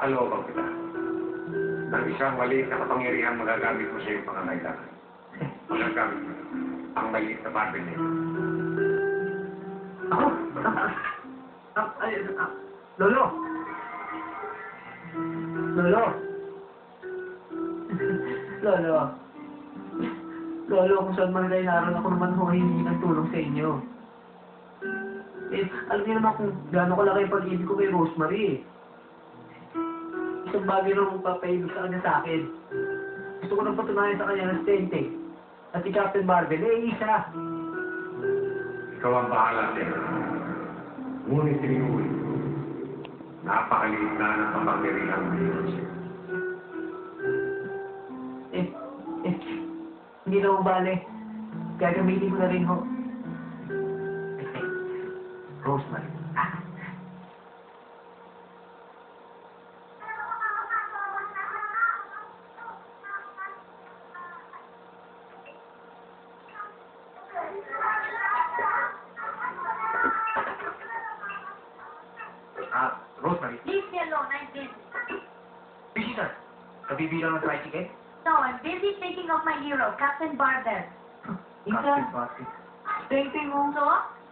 Pinapakalooban kita. Ng isang maliit na kapangyarihan magagamit mo sa iyong pangangailangan. Magagamit mo ang maliit na barbell niya. Ako? Lolo! Lolo! Lolo! Lolo, kung saan man kayo naroon, ako naman humingi ng tulong sa inyo. Eh, alam niyo naman kung gaano kalaki yung pag-ibig ko kay Rosemary eh. Isang bagay na magpapaibig sa kanya sa akin. Gusto ko nang patunayan sa kanya ng stente. At si Captain Marvel, eh, isa. Ikaw ang bahala sa'yo. Ngunit tinuloy. Napakaliit na ng kapangyarihan mo yun siya. Hindi na bale. Gagamitin ko na rin ho. Rosemary. Rosemary. Leave me alone, I'm busy. Busy, sir. Nabibilang ng tricycle? No, I'm busy thinking of my hero, Captain Barbell. Captain Marvel. Ting-ting mo. So?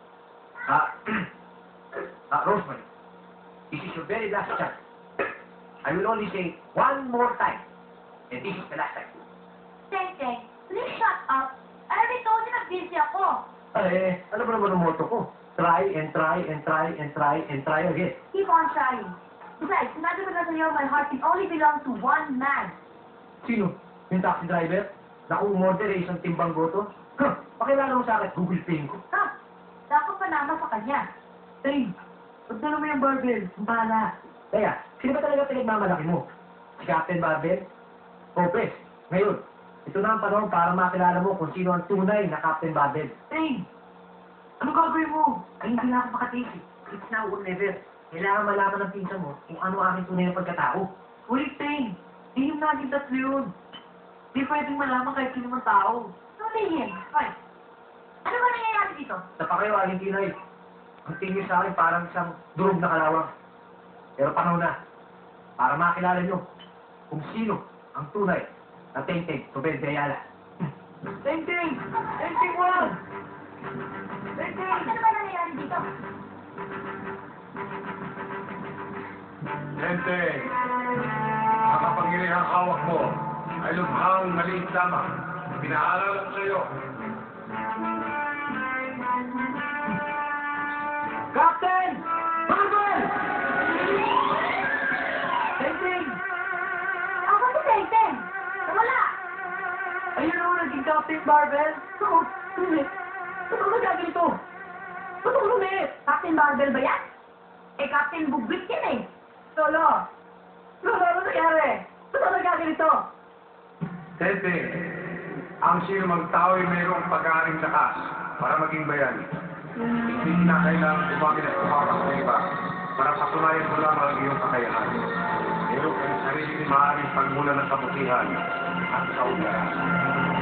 Rosemary. This is your very last chance. I will only say one more time. And this is the last time. Teng, please shut up. I already told you na busy ako. Ano ba naman ang motto ko? Try and try and try and try and try again. Keep on trying. Besides, sinabi ko na sa'yo, my heart can only belong to one man. Sino? Yung taxi driver? Naku, umorder eh, isang timbang goto? Huh, pakilala mo sa akin, Google Pay ko. Ha? Dapat panama sa kanya. Hey, pagdala mo yung Barbell, ang bahala. Kaya, sino ba talaga pinagmamalaki mo? Si Captain Barbell? O, Pres, ngayon, ito na ang panahon para makilala mo kung sino ang tunay na Captain Barbell. Hey, ano gagawin mo? Ay, hindi na ako makatisip. It's now or never. Kailangan malaman ng pinsan mo kung ano ang aking tunay na pagkatao. Ulit, Ting. Hindi yung naging tatlo yun. Hindi pwedeng malaman kahit sino man tao. Tumingin. Hoy. Ano ba nangyayari dito? Sa kayo, Argentina, ang tingin sa akin parang isang durog na kalawang. Pero panahon na para makilala nyo kung sino ang tunay na Teng-Teng Tobel de Ayala. Teng-Teng! Teng-Teng mo lang! Teng-Teng! Ano ba nangyayari dito? Gente, ang kapangyarihang hawak mo ay lubhang maliit lamang. Pinaalala ko sa iyo. Captain! Marvel! Teng-Teng! Ako si Teng. Wala. Ayun o, naging Captain Marvel. Oo, lumit. Ba't ako nagaganito? Ba't ako lumit? Captain Barbell ba yan? Eh, Captain Bugwit yan eh. Lolo! Lolo, ano nangyari? Ba't ako nagaganito? Gente, ang sino mang tao ay mayroong pag-aaring lakas para maging bayani. Hindi na kailangan gumamit at tumakas sa iba para patunayan mo lang ang iyong kakayahan. Mayroong kang sarili maaaring pagmula ng kabutihan at kaugaran.